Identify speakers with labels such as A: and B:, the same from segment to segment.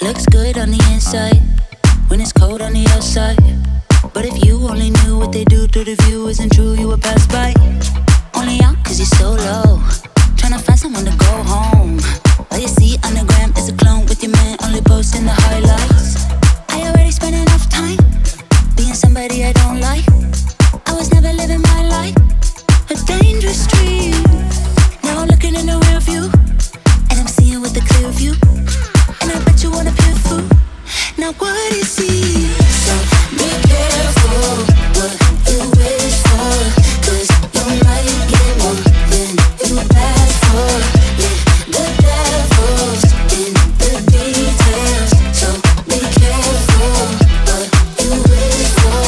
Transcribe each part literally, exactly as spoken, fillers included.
A: Looks good on the inside when it's cold on the outside. But if you only knew what they do to the view isn't true, you would pass by. Only out cause you're so low, tryna find someone to go home. All you see on the gram is a clone with your man only posting the highlights. I already spent enough time being somebody I don't like. I was never living my life, a dangerous dream. Now I'm looking in the rear view, and I'm seeing with a clear view. And I bet you wanna peer through. Now what is he? So be careful what you wish for, cause you might get more than you ask for. Yeah, the devil's in the details. So be careful what you wish for.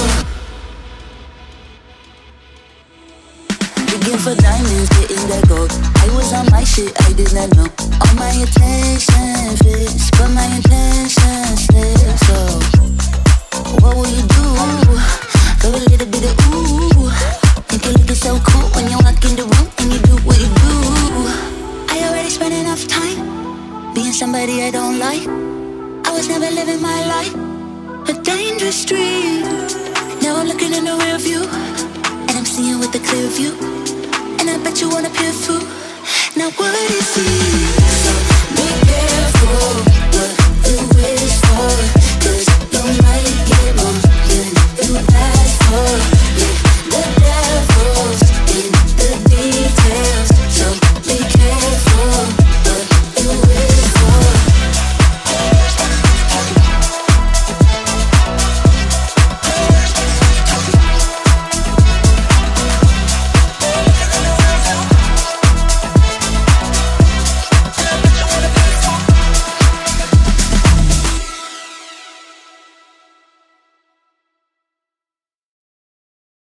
A: Digging for diamonds, getting that gold. I was on my shit, I did not know. All my attention fits, but my intention slips. So what will you do? Go a little bit of ooh. Think you're looking so cool when you walk in the room and you do what you do. I already spent enough time being somebody I don't like. I was never living my life, a dangerous dream. Now I'm looking in the rear view, and I'm seeing with a clear view. And I bet you wanna peer through. Now what is he?